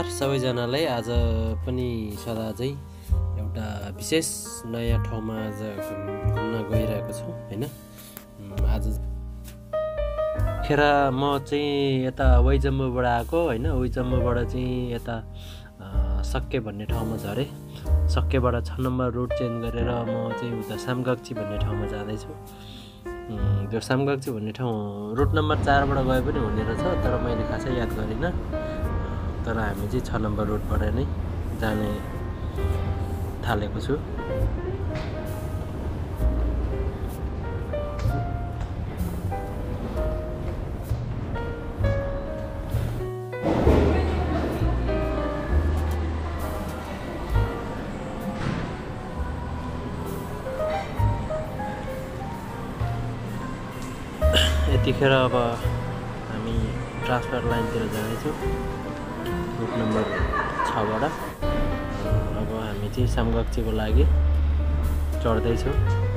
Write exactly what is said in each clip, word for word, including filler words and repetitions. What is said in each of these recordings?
नमस्कार सबैजनालाई आज पनि सदा चाहिँ एउटा विशेष नयाँ ठाउँमा आज घुम्न गइरहेको छु हैन। आज खेर म चाहिँ यता वैजम्बुबाट आएको हैन। वैजम्बुबाट चाहिँ यता सक्के भन्ने ठाउँमा झरे। सक्केबाट छ नम्बर रुट चेन्ज गरेर म चाहिँ उता सामगक्ची भन्ने ठाउँमा जाँदैछु। त्यो सामगक्ची भन्ने ठाउँ रुट नम्बर चार बाट गए पनि हुने रहेछ, तर मैले खासै याद गरिनँ। तर हामी चाहिँ छ नम्बर रुटबाट नै जाने थालेको छु। यतिखेर अब हामी ट्रान्सफर लाइनतिर जाँदैछौँ रुट नम्बर छ बाट। अब हामी चाहिँ सामगक्चीको लागि चढ्दैछौँ।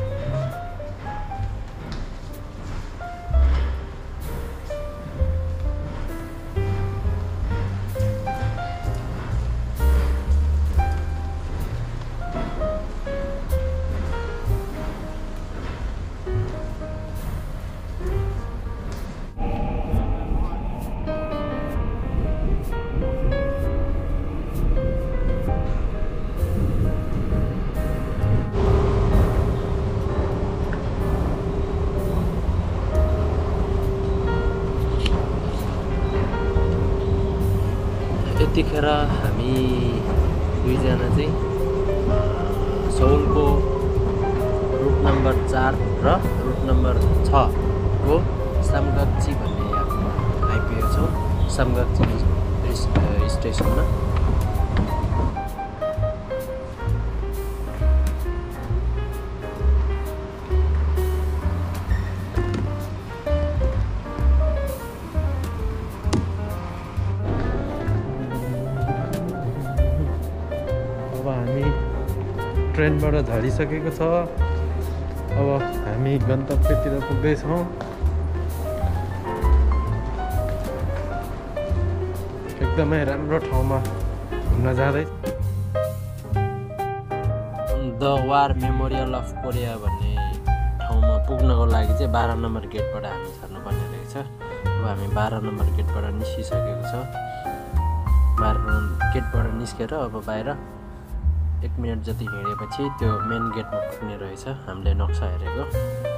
यतिखेर हामी दुईजना चाहिँ सौलको रुट नम्बर चार र रुट नम्बर छ को सामगक्ची भन्ने आइपुगेको छौँ। सामगक्ची स्टेसनमा ट्रेनबाट झरिसकेको छ। अब हामी गन्तव्यतिर पुग्दैछौँ। एकदमै राम्रो ठाउँमा घुम्न जाँदै। The war memorial of Korea भन्ने ठाउँमा पुग्नको लागि चाहिँ बाह्र नम्बर गेटबाट हामी झर्नुपर्ने रहेछ। अब हामी बाह्र नम्बर गेटबाट निस्किसकेको छ। बाह्र गेटबाट निस्केर अब बाहिर एक मिनट जति हिँडेपछि त्यो मेन गेटमा पुग्ने रहेछ। हामीले नक्सा हेरेको।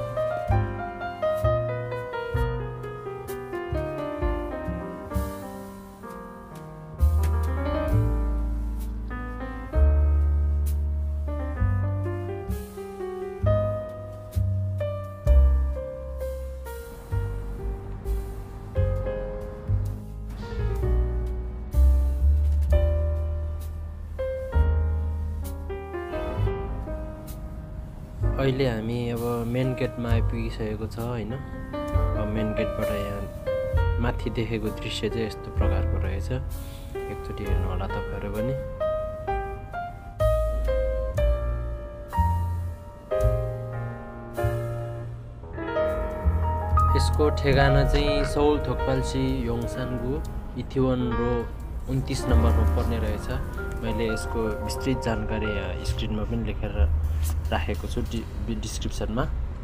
अहिले हामी अब मेन गेटमा आइपुगिसकेको छ हैन। अब मेन गेटबाट यहाँ माथि देखेको दृश्य चाहिँ यस्तो प्रकारको रहेछ। एकचोटि हेर्नु होला तपाईहरु पनि। यसको ठेगाना चाहिँ सौल थोकपाल्सी योङसानगु इथेवोन-रो उन्तीस नम्बरमा पर्ने रहेछ। मैले यसको विस्तृत जानकारी यहाँ स्क्रिनमा पनि लेखेर राखेको छु डिस्क्रिप्सनमा।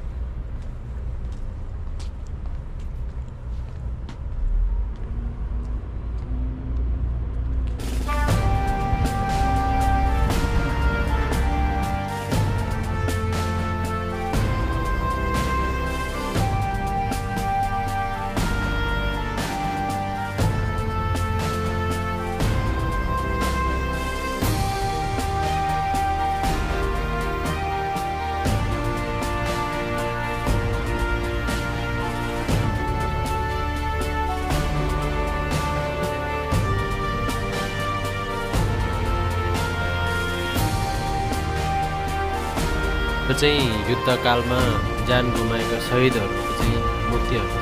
यो चाहिँ युद्धकालमा ज्यान गुमाएका शहीदहरूको चाहिँ मूर्तिहरू।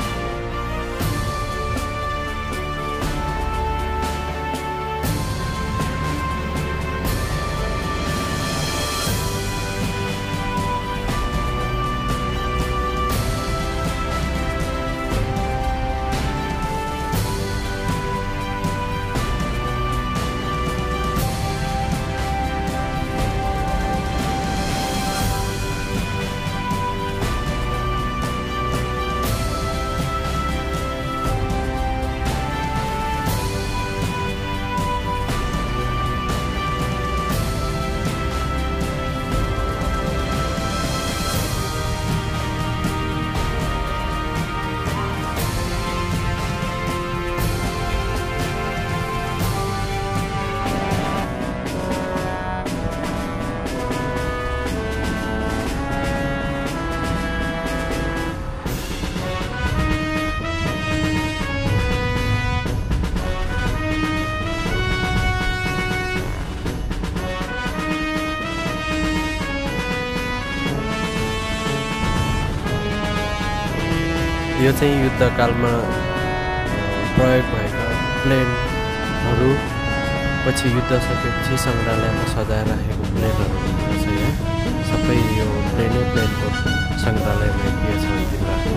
यो चाहिँ युद्धकालमा प्रयोग भएका प्लेनहरू पछि युद्ध सकेपछि सङ्ग्रहालयमा सजाएर राखेको प्लेनहरू छ यहाँ सबै यो प्लेनै प्लेनको सङ्ग्रहालयमा एकिएको छ जिल्लाको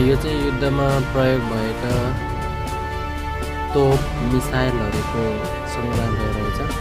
यो चाहिँ युद्धमा प्रयोग भएका तोप मिसाइलहरूको सङ्ग्रहालय रहेछ।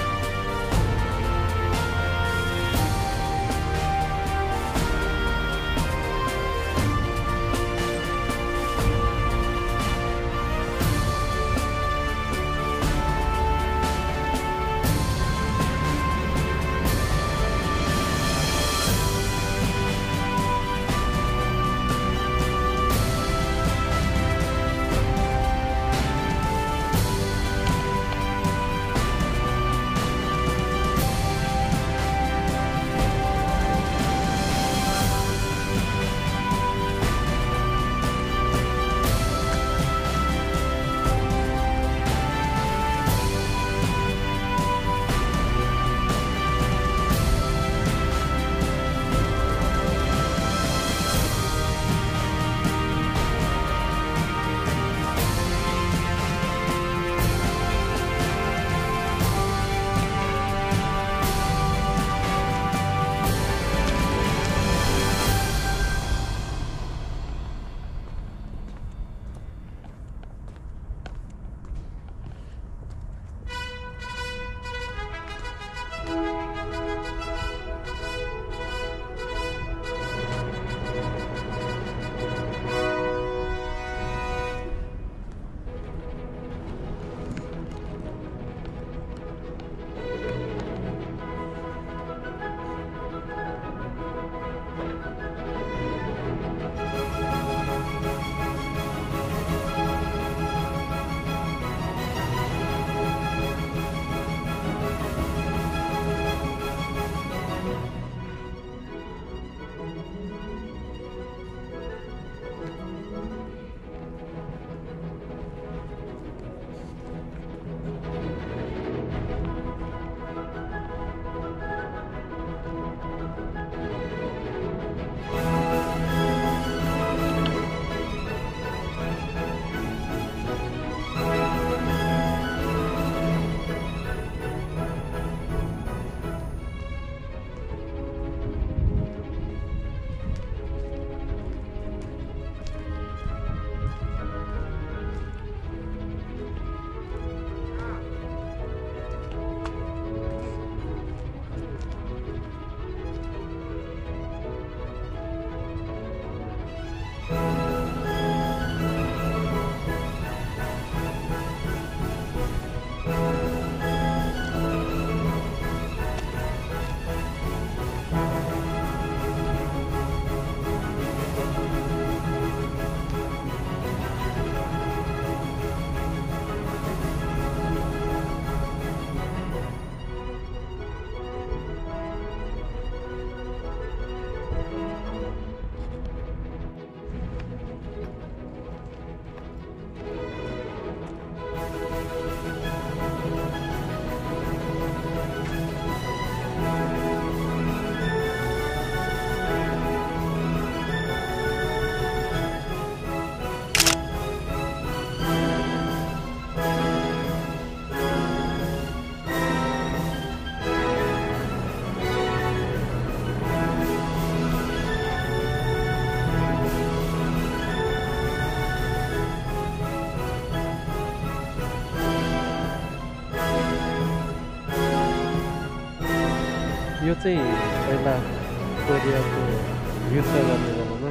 यो चाहिँ पहिला कोरियाको युद्ध गर्ने बेलामा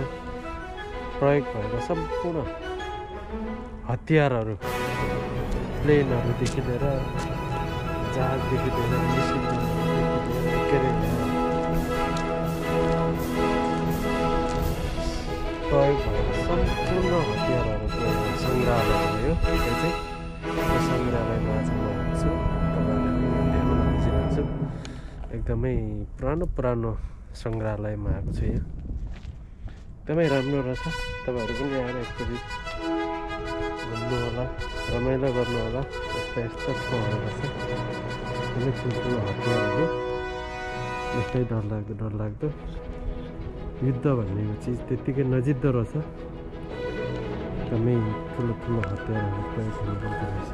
प्रयोग भएको सम्पूर्ण हतियारहरू प्लेनहरूदेखि लिएर जहाजदेखि लिएर मिसिनदेखि के अरे प्रयोग भएको सम्पूर्ण हतियारहरूको सङ्ग्रहालय हो यो चाहिँ सङ्ग्रहालयमा चाहिँ म छु तपाईँहरूलाई देखाउन खोजिरहेको छु। एकदमै पुरानो पुरानो सङ्ग्रहालयमा आएको छु यहाँ। एकदमै राम्रो रहेछ। तपाईँहरू पनि आएर एकचोटि घुम्नु होला, रमाइलो गर्नु होला। यस्ता यस्ता ठाउँहरू रहेछ। एकदमै ठुल्ठुलो हतियारहरू, यस्तै डरलाग्दो डरलाग्दो युद्ध भन्ने चिज त्यत्तिकै नजित्दो रहेछ। एकदमै ठुलो ठुलो हतियारहरू प्रयोग हुनुपर्दो रहेछ।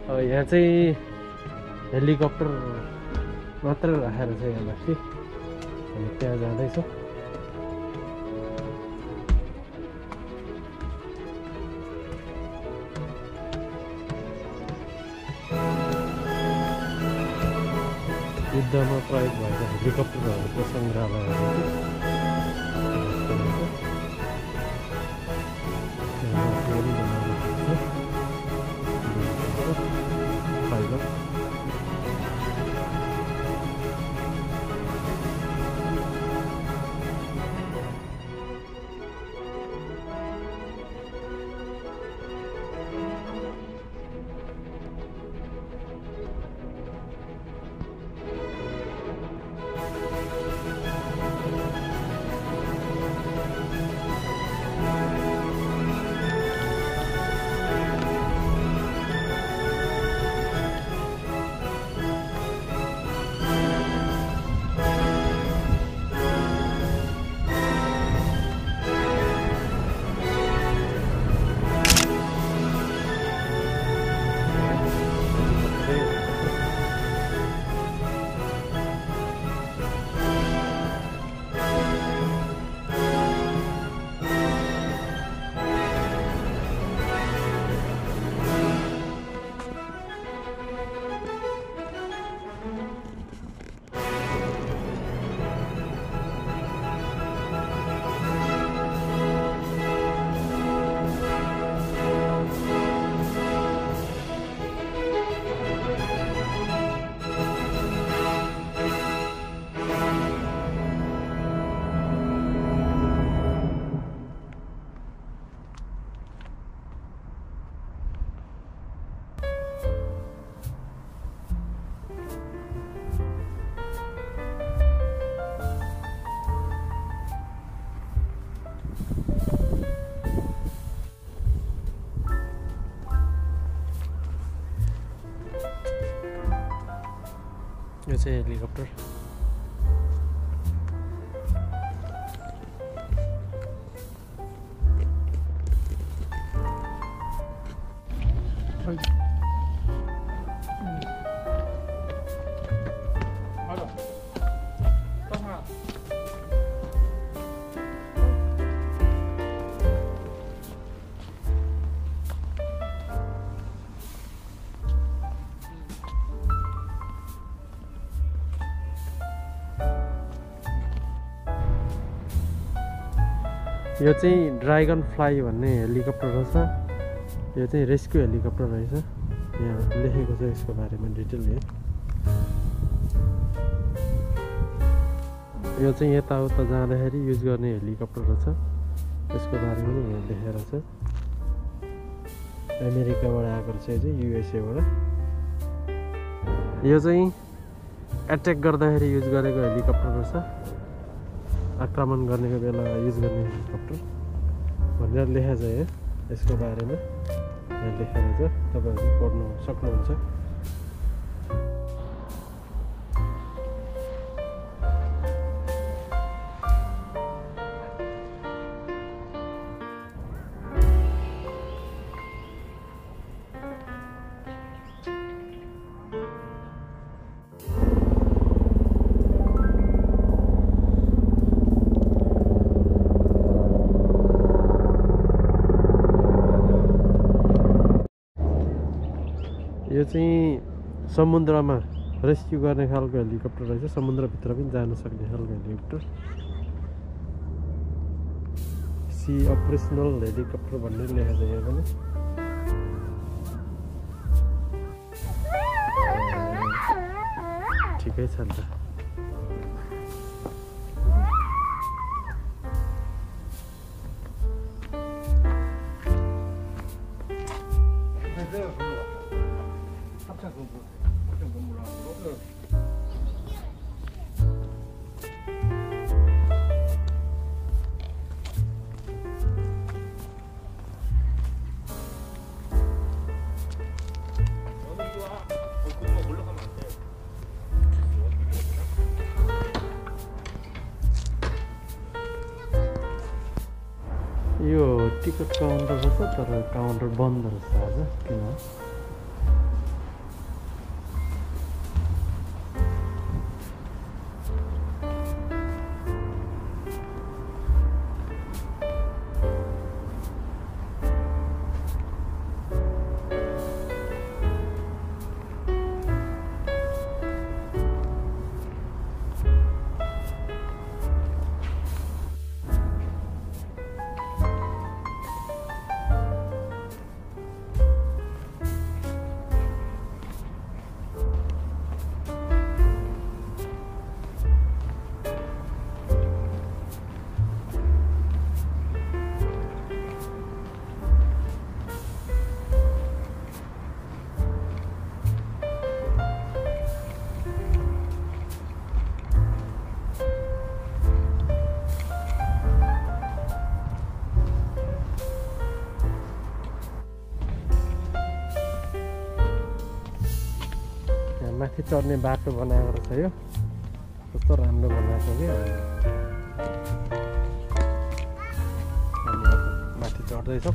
यहाँ चाहिँ हेलिकप्टर मात्र राखेर चाहिँ यहाँ माथि हामी त्यहाँ जाँदैछौँ युद्धमा प्रयोग भएका हेलिकप्टरहरूको सङ्ग्रहालयहरू यो चाहिँ हेलिकप्टर यो चाहिँ ड्रागन फ्लाई भन्ने हेलिकप्टर रहेछ यो चाहिँ रेस्क्यु हेलिकप्टर रहेछ यहाँ लेखेको छ यसको बारेमा डिटेल है यो चाहिँ यताउता जाँदाखेरि युज गर्ने हेलिकप्टर रहेछ यसको बारेमा पनि यहाँ लेखेको छ अमेरिकाबाट आएको रहेछ यो चाहिँ युएसएबाट यो चाहिँ एट्याक गर्दाखेरि युज गरेको हेलिकप्टर रहेछ आक्रमण गर्नेको बेला युज गर्ने हेलिकप्टर भनेर लेखेको छ है यसको बारेमा यहाँ लेखेको छ तपाईँहरूले पढ्न सक्नुहुन्छ यो चाहिँ समुद्रमा रेस्क्यु गर्ने खालको हेलिकप्टर रहेछ समुद्रभित्र पनि जान सक्ने खालको हेलिकप्टर सी अपरेसनल हेलिकप्टर भन्ने लेखेको छ यहाँ पनि ठिकै छ नि त यो टिकट काउन्टर रहेछ तर काउन्टर बन्द रहेछ आज किन माथि चढ्ने बाटो बनाएको छ यो कस्तो राम्रो बनाएको के हामी अब माथि चढ्दैछौँ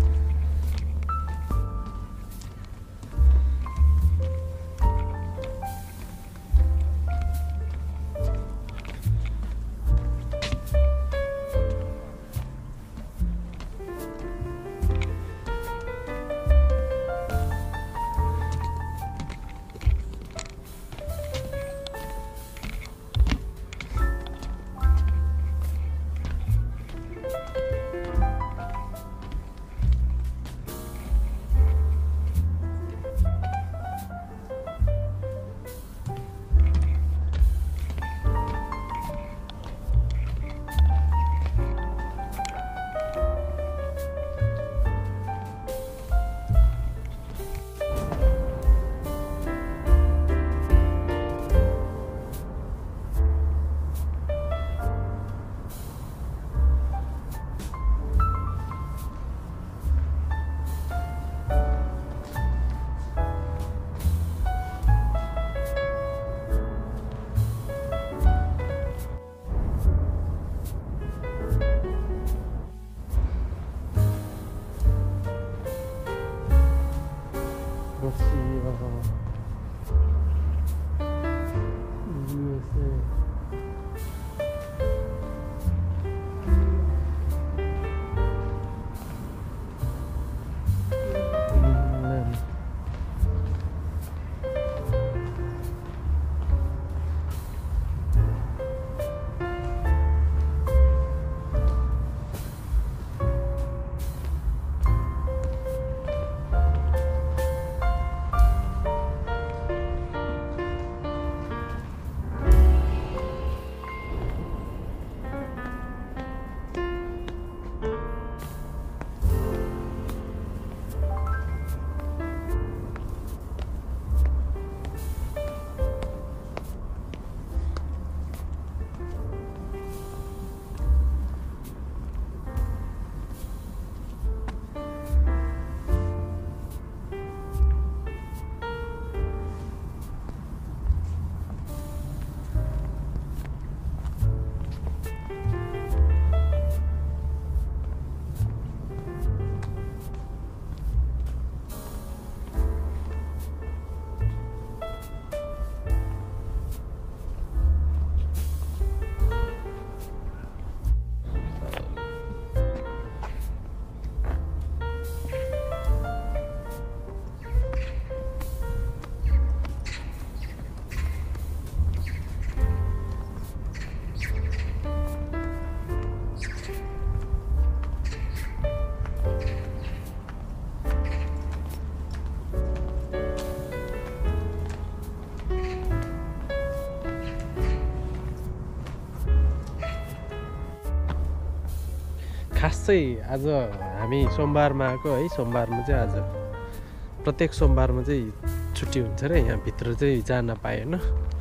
खास चाहिँ आज हामी सोमबारमा आएको है सोमबारमा चाहिँ आज प्रत्येक सोमबारमा चाहिँ छुट्टी हुन्छ र यहाँभित्र चाहिँ जान पाएन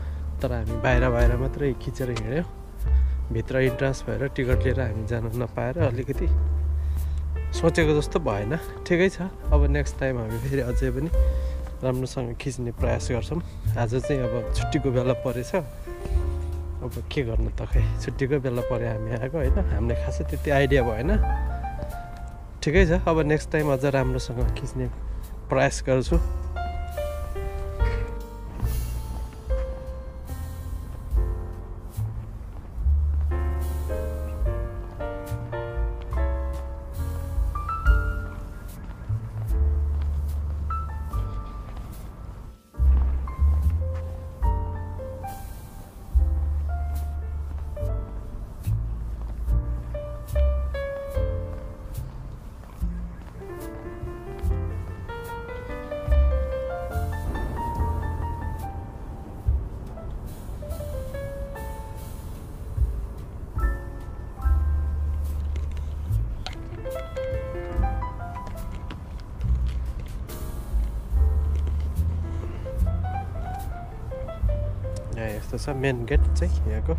तर हामी बाहिर बाहिर मात्रै खिचेर हिँड्यौँ भित्र इन्ट्रान्स भएर टिकट लिएर हामी जान नपाएर अलिकति सोचेको जस्तो भएन ठिकै छ अब नेक्स्ट टाइम हामी फेरि अझै पनि राम्रोसँग खिच्ने प्रयास गर्छौँ आज चाहिँ अब छुट्टीको बेला परेछ अब के गर्नु त खै छुट्टीको बेला परे हामी आएको होइन हामीले खासै त्यति आइडिया भएन ठिकै छ अब नेक्स्ट टाइम अझ राम्रोसँग खिच्ने प्रयास गर्छु यस्तो छ मेन गेट चाहिँ यहाँको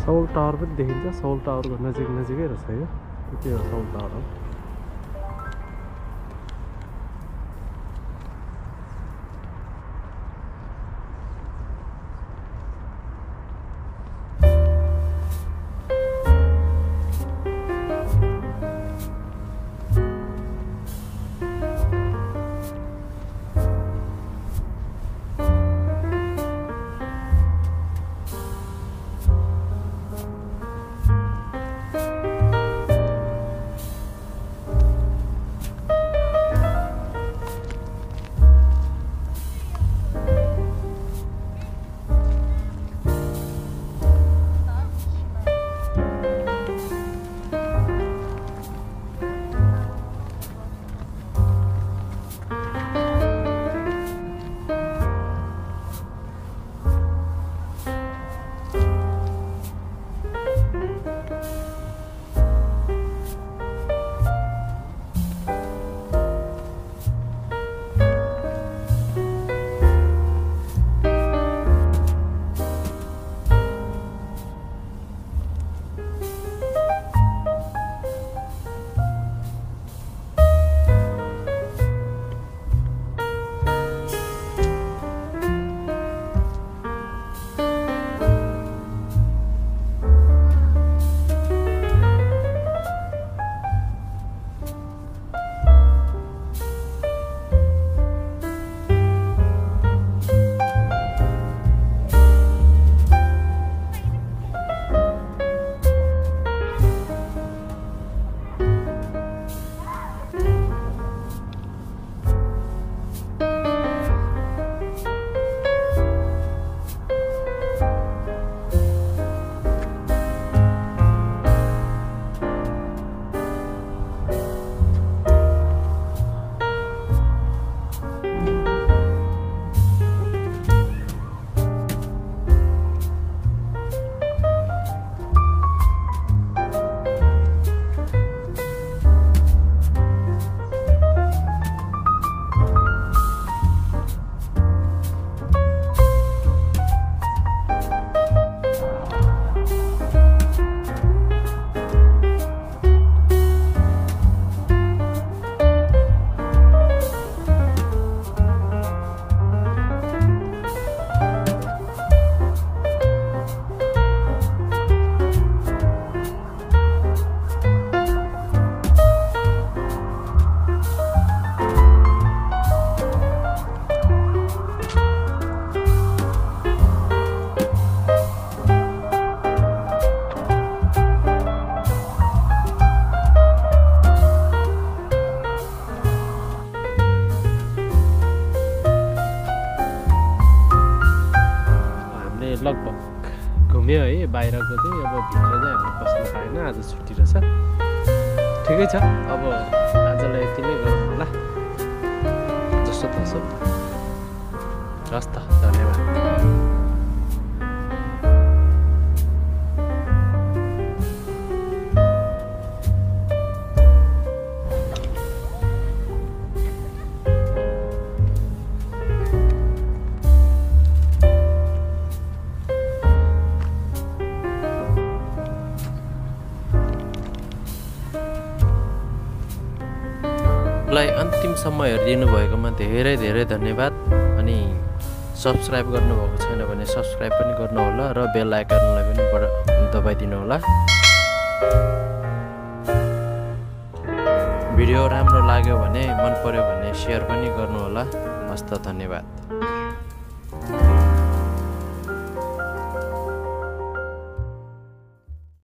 सौल टावर पनि देखिन्छ सौल टावरको नजिक नजिकै रहेछ यो के हो सौल टावर हो लगभग घुम्यो है बाहिरको चाहिँ अब भित्र चाहिँ हामीले बस्नु पाएन आज छुट्टी रहेछ ठिकै छ अब आजलाई यति नै गरौँ होला जस्तो तसो हस् त धन्यवाद लाई अन्तिमसम्म हेरिदिनु भएकोमा धेरै धेरै धन्यवाद अनि सब्स्क्राइब गर्नुभएको छैन भने सब्स्क्राइब पनि गर्नुहोला र बेल आइकनलाई पनि दबाइदिनु होला भिडियो राम्रो लाग्यो भने मन पर्यो भने शेयर पनि गर्नुहोला हस्त धन्यवाद।